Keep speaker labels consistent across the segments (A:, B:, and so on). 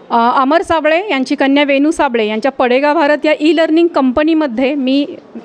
A: अमर साबळे यांची कन्या वेणू साबळे यांच्या पडेगाव भारत या ई लर्निंग कंपनीमध्ये मी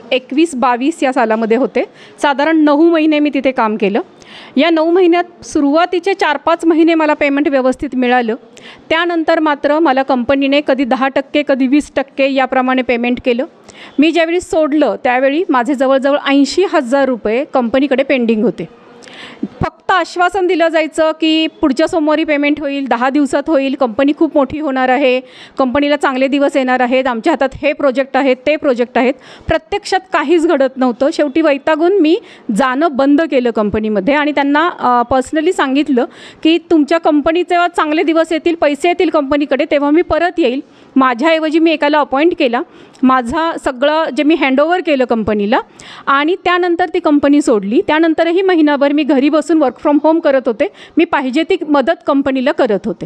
A: 21-22 या सालामध्ये होते. साधारण 9 महिने मी तिथे काम केलं. या 9 महिन्यात सुरुवातीचे 4-5 महिने मला पेमेंट व्यवस्थित मिळालं. त्यानंतर मात्र मला कंपनीने कधी 10% कधी 20% याप्रमाणे पेमेंट केलं. मी ज्यावेळी सोडलं त्यावेळी माझे जवळजवळ 80,000 रुपये कंपनीकडे पेंडिंग होते. फक्त आश्वासन दिलं जायचं की पुढच्या सोमवारी पेमेंट होईल, 10 दिवसात होईल, कंपनी खूप मोठी होणार आहे, कंपनीला चांगले दिवस येणार आहेत, आमच्या हातात हे प्रोजेक्ट आहेत ते प्रोजेक्ट आहेत. प्रत्यक्षात काहीच घडत नव्हतं. शेवटी वैतागून मी जाणं बंद केलं कंपनीमध्ये आणि त्यांना पर्सनली सांगितलं की तुमच्या कंपनीचे जेव्हा चांगले दिवस येतील, पैसे येतील कंपनीकडे, तेव्हा मी परत येईल. माझ्याऐवजी मी एकाला अपॉइंट केला. माझा सगळं जे मी हँडओव्हर केलं कंपनीला आणि त्यानंतर ती कंपनी सोडली. त्यानंतरही महिनाभर मी घरी बसून वर्क फ्रॉम होम करत होते. मी पाहिजे ती मदत कंपनीला करत होते.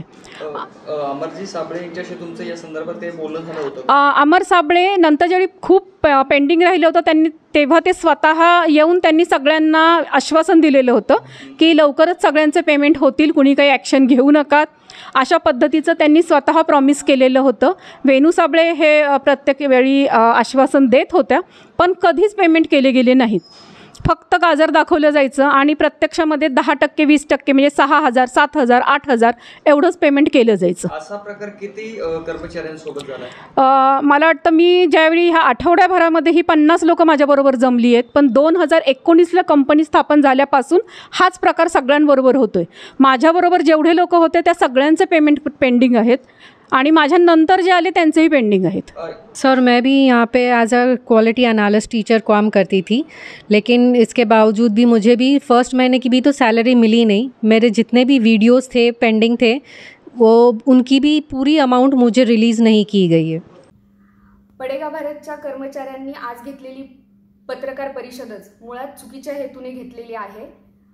B: अमरजी साबळे यांच्याशी तुमचं या संदर्भात काही बोलणं झालं होतं?
A: अमर साबळे नंतर ज्यावेळी खूप पेंडिंग राहिलं होतं तेव्हा ते स्वतः येऊन त्यांनी सगळ्यांना आश्वासन दिलेलं होतं की लवकरच सगळ्यांचे पेमेंट होतील, कुणी काही ॲक्शन घेऊ नका, अशा पद्धतीचं त्यांनी स्वतः प्रॉमिस केलेलं होतं. वेणू साबळे हे प्रत्येक वेळी आश्वासन देत होत्या, पण कधीच पेमेंट केले गेले नाहीत. फक्त गाजर दाखवलं जायचं आणि प्रत्यक्षामध्ये 10% 20% म्हणजे 6,000 7,000 8,000 एवढंच पेमेंट केलं जायचं.
B: असा प्रकार किती कर्मचाऱ्यांसोबत झाला?
A: मला वाटतं मी ज्यावेळी ह्या आठवड्याभरामध्ये ही 50 लोकं माझ्याबरोबर जमली आहेत, पण 2019ला कंपनी स्थापन झाल्यापासून हाच प्रकार सगळ्यांबरोबर होतो आहे. माझ्याबरोबर जेवढे लोक होते त्या सगळ्यांचे पेमेंट पेंडिंग आहेत आणि माझ्या नंतर जे आले त्यांचेही पेंडिंग आहेत.
C: सर मैं भी यहाँ पे as a quality analyst teacher काम करती थी, लेकिन इसके बावजूद भी मुझे भी फर्स्ट महीने की भी तो सैलरी मिली नहीं. मेरे जितने भी वीडियोस थे पेंडिंग थे वो उनकी भी पूरी अमाउंट मुझे रिलीज़ नहीं की गई है.
D: पडेगाव भारतच्या कर्मचाऱ्यांनी आज घेतलेली पत्रकार परिषदच मुळात चुकीच्या हेतूने घेतलेली आहे.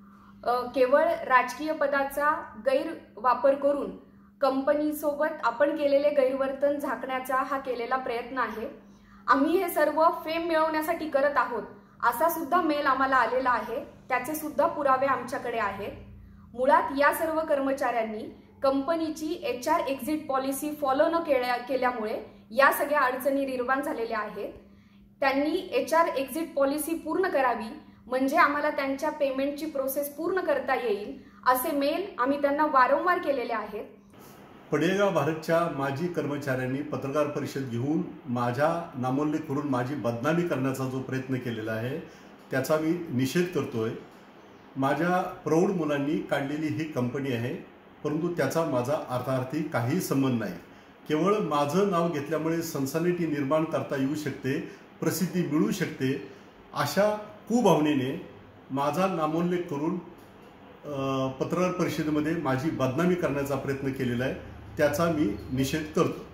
D: केवळ राजकीय पदाचा गैरवापर करून कंपनीसोबत आपण केलेले गैरवर्तन झाकण्याचा हा केलेला प्रयत्न आहे. आम्ही हे सर्व फेम मिळवण्यासाठी करत आहोत असा सुद्धा मेल आम्हाला आलेला आहे. त्याचे सुद्धा पुरावे आमच्याकडे आहेत. मुळात या सर्व कर्मचाऱ्यांनी कंपनीची HR एक्झिट पॉलिसी फॉलो न केल्यामुळे या सगळ्या अडचणी निर्माण झालेल्या आहेत. त्यांनी HR एक्झिट पॉलिसी पूर्ण करावी म्हणजे आम्हाला त्यांच्या पेमेंटची प्रोसेस पूर्ण करता येईल असे मेल आम्ही त्यांना वारंवार केलेले आहेत.
E: पडेगाव भारतच्या माजी कर्मचाऱ्यांनी पत्रकार परिषद घेऊन माझा नामोल्लेख करून माझी बदनामी करण्याचा जो प्रयत्न केलेला आहे त्याचा मी निषेध करतोय. माझ्या प्रौढ मुलांनी काढलेली ही कंपनी आहे, परंतु त्याचा माझा अर्थार्थी काही संबंध नाही. केवळ माझं नाव घेतल्यामुळे सनसनाटी निर्माण करता येऊ शकते, प्रसिद्धी मिळू शकते, अशा कुभावनेने माझा नामोल्लेख करून पत्रकार परिषदेमध्ये माझी बदनामी करण्याचा प्रयत्न केलेला आहे. त्याचा मी निषेध करतो.